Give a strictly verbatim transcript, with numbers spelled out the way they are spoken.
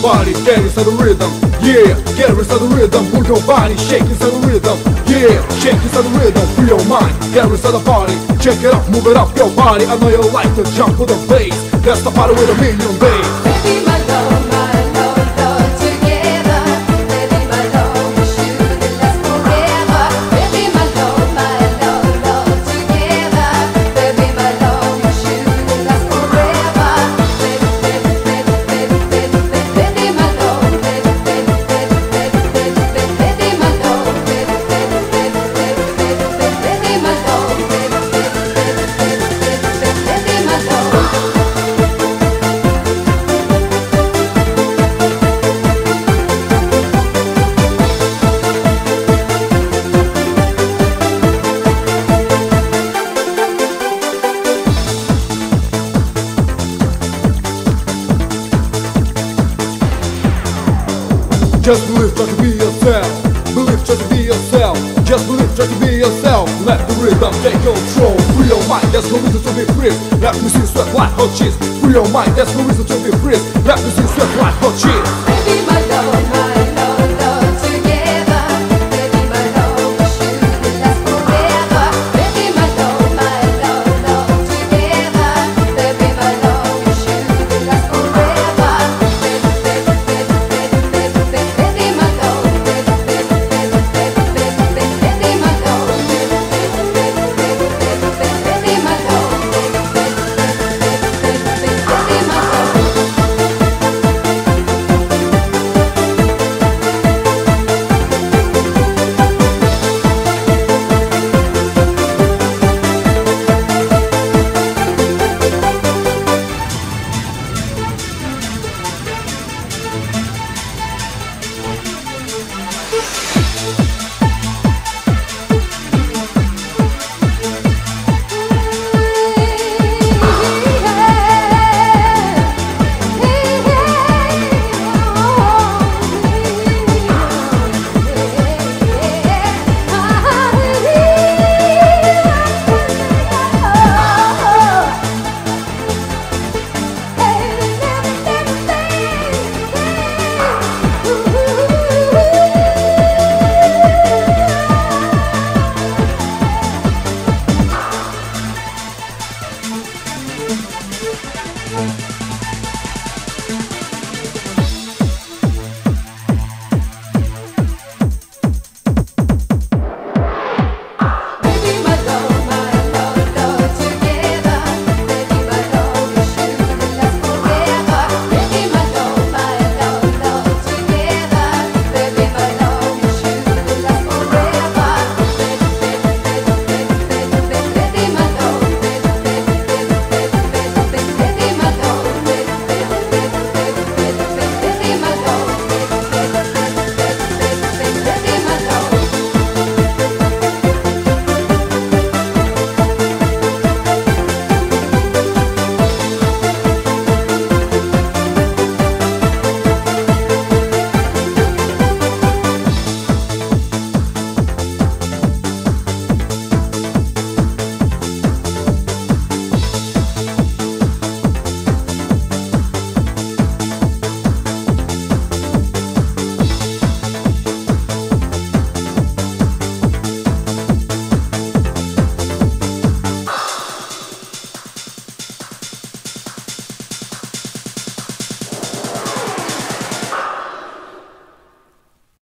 body, get inside the rhythm. Yeah, get inside the rhythm. Move your body, shake inside the rhythm. Yeah, shake inside the rhythm. Free your mind, get inside the body. Check it out, move it up your body. I know you like to jump with the bass. That's the party with a million bass. Baby, my love, my love, love together. Baby, my love, we should last forever. Baby, my love, my love, love together. Baby, my love, we should last forever. Baby, baby, baby, baby, baby, baby, my love, baby, baby, baby, baby, baby, baby, my love, baby, baby, baby, baby, baby, baby, my love, baby, baby, baby, baby, baby, my love. Just believe, try to be yourself. Believe, try to be yourself. Just believe, try to be yourself. Let the rhythm take control. Free your mind, there's no reason to be free. Let me see sweat like hot cheese. Free your mind, there's no reason to be free. Let me see sweat like hot cheese. Baby, my love, my love, love together. Baby, my love, we should last forever. Baby, my love, my love, love together. Baby, my love, we should last forever. Baby, baby, baby, baby, baby, baby, my love. Baby, baby, baby, baby, baby, baby, my love. Baby, baby, baby, baby, baby, baby, my love. Baby, baby, baby, baby, baby, my love. Thank you.